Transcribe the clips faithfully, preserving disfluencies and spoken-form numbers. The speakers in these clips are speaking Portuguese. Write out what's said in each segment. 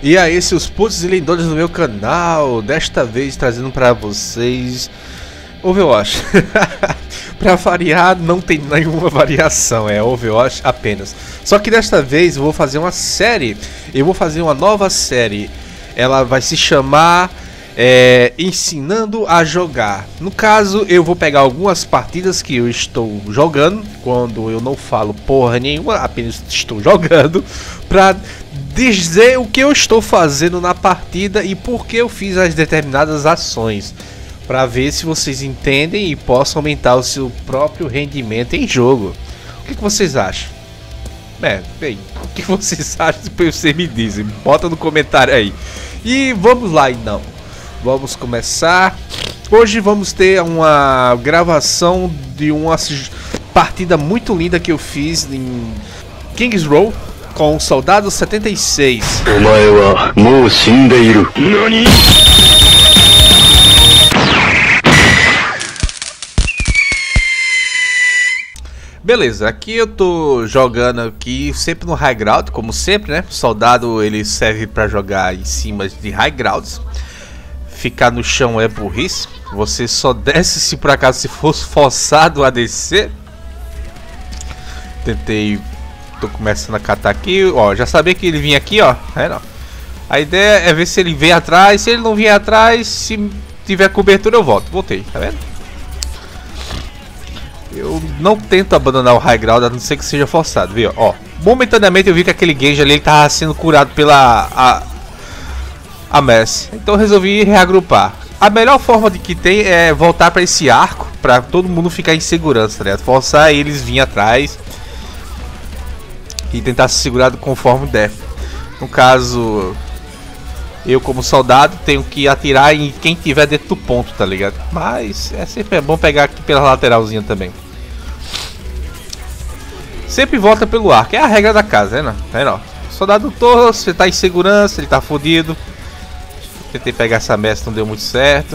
E aí, seus putos e lindões do meu canal, desta vez trazendo pra vocês Overwatch. Pra variar, não tem nenhuma variação, é Overwatch apenas. Só que desta vez eu vou fazer uma série, eu vou fazer uma nova série. Ela vai se chamar é, Ensinando a Jogar. No caso, eu vou pegar algumas partidas que eu estou jogando, quando eu não falo porra nenhuma, apenas estou jogando, pra dizer o que eu estou fazendo na partida e por que eu fiz as determinadas ações, para ver se vocês entendem e possam aumentar o seu próprio rendimento em jogo. O que, que vocês acham? É, bem, o que vocês acham? Depois vocês me dizem, bota no comentário aí. E vamos lá então, vamos começar. Hoje vamos ter uma gravação de uma partida muito linda que eu fiz em Kings Row com o Soldado setenta e seis. Beleza, aqui eu tô jogando aqui sempre no High Ground, como sempre, né? O soldado ele serve para jogar em cima de High Grounds. Ficar no chão é burrice. Você só desce se por acaso se fosse forçado a descer. Tentei, tô começando a catar aqui, ó, já sabia que ele vinha aqui, ó. É não. A ideia é ver se ele vem atrás, se ele não vier atrás, se tiver cobertura eu volto. Voltei, tá vendo? Eu não tento abandonar o High Ground, a não ser que seja forçado, viu? Ó, momentaneamente eu vi que aquele Genji ali ele tava sendo curado pela a, a Mess. Então eu resolvi reagrupar. A melhor forma de que tem é voltar para esse arco, para todo mundo ficar em segurança, tá ligado? Forçar eles vir atrás e tentar se segurar conforme der. No caso, eu como soldado tenho que atirar em quem tiver dentro do ponto, tá ligado? Mas é sempre bom pegar aqui pela lateralzinha também. Sempre volta pelo arco, é a regra da casa, né? Não? É não. Soldado torto, você tá em segurança, ele tá fodido. Tentei pegar essa messa, não deu muito certo.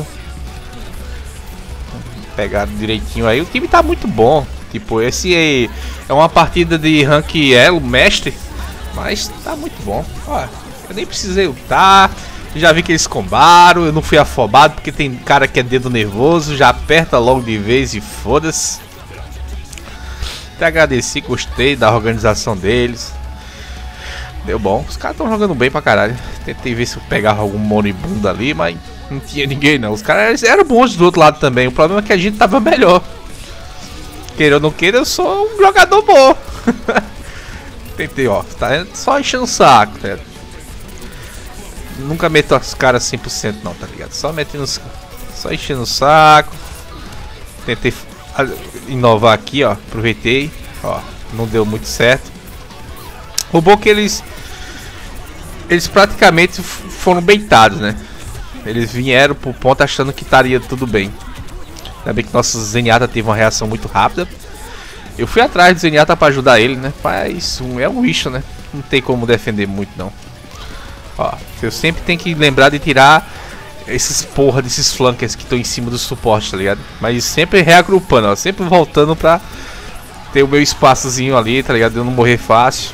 Pegar direitinho aí, o time tá muito bom. Tipo, esse é, é uma partida de rank elo, mestre, mas tá muito bom. Ó, eu nem precisei lutar, já vi que eles combaram, eu não fui afobado porque tem cara que é dedo nervoso, já aperta logo de vez e foda-se. Até agradeci, gostei da organização deles. Deu bom, os caras estão jogando bem pra caralho. Tentei ver se eu pegava algum moribundo ali, mas não tinha ninguém não. Os caras eram bons do outro lado também, o problema é que a gente tava melhor. Queira ou não queira, eu sou um jogador bom. Tentei, ó, tá só enchendo o saco, tá? Nunca meto os caras cem por cento não, tá ligado? Só metendo os... só enchendo o saco. Tentei inovar aqui, ó, aproveitei, ó, não deu muito certo. O bom é que eles eles praticamente foram beitados, né? Eles vieram pro ponto achando que estaria tudo bem. Ainda bem que nosso Zenyatta teve uma reação muito rápida. Eu fui atrás do Zenyatta pra ajudar ele, né? Mas um, é um bicho, né? Não tem como defender muito, não. Ó, eu sempre tenho que lembrar de tirar esses porra desses flankers que estão em cima do suporte, tá ligado? Mas sempre reagrupando, ó. Sempre voltando pra ter o meu espaçozinho ali, tá ligado? Eu não morrer fácil.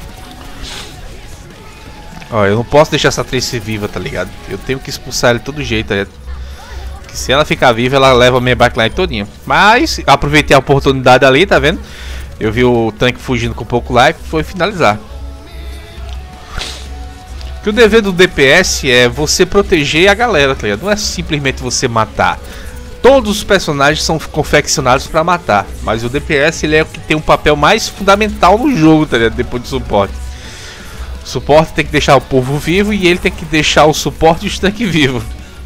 Ó, eu não posso deixar essa Tracer viva, tá ligado? Eu tenho que expulsar ela de todo jeito, tá ligado? Que se ela ficar viva, ela leva a minha backline todinha. Mas aproveitei a oportunidade ali, tá vendo? Eu vi o tanque fugindo com pouco life, foi finalizar. Que o dever do D P S é você proteger a galera, tá ligado? Não é simplesmente você matar. Todos os personagens são confeccionados pra matar, mas o D P S ele é o que tem um papel mais fundamental no jogo, tá ligado? Depois do suporte. O suporte tem que deixar o povo vivo e ele tem que deixar o suporte e os tanques vivos.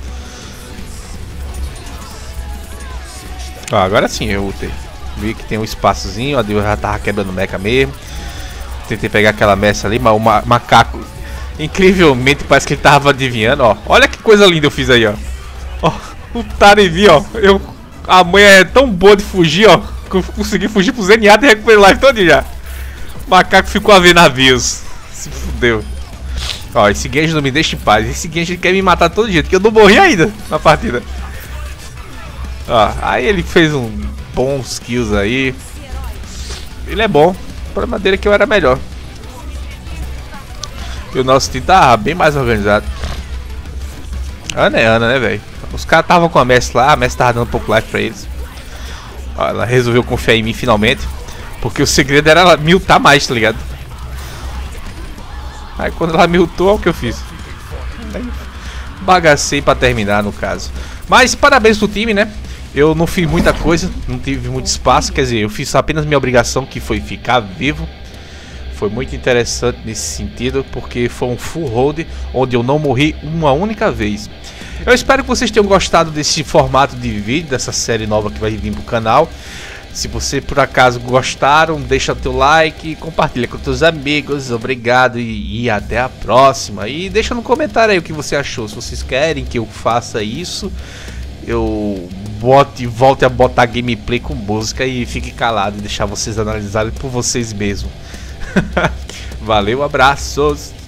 Ó, agora sim eu ultei. Vi que tem um espaçozinho, ó, eu já tava quebrando mecha mesmo. Tentei pegar aquela mecha ali, mas o ma macaco incrivelmente parece que ele tava adivinhando, ó. Olha que coisa linda eu fiz aí, ó. Ó, o Tarevi, ó. Eu, a mãe é tão boa de fugir, ó, que eu consegui fugir pro Zenyatta e recuperei life todo já. O macaco ficou a ver navios. Se fudeu. Ó, esse Genji não me deixa em paz. Esse Genji quer me matar todo jeito, que eu não morri ainda na partida. Ó, aí ele fez um bons kills aí. Ele é bom. O problema dele é que eu era melhor. E o nosso time tá bem mais organizado. Ana é Ana, né, velho? Os caras estavam com a Messi lá, a Messi tava dando um pouco life pra eles. Ó, ela resolveu confiar em mim finalmente. Porque o segredo era ela miltar mais, tá ligado? Aí quando ela miltou, olha o que eu fiz. Bagacei pra terminar, no caso. Mas parabéns pro time, né? Eu não fiz muita coisa, não tive muito espaço. Quer dizer, eu fiz apenas minha obrigação, que foi ficar vivo. Foi muito interessante nesse sentido, porque foi um full hold, onde eu não morri uma única vez. Eu espero que vocês tenham gostado desse formato de vídeo, dessa série nova que vai vir pro canal. Se você por acaso gostaram, deixa o teu like, compartilha com teus amigos, obrigado e, e até a próxima. E deixa no comentário aí o que você achou, se vocês querem que eu faça isso, eu bote, volte a botar gameplay com música e fique calado e deixar vocês analisarem por vocês mesmos. Valeu, abraços!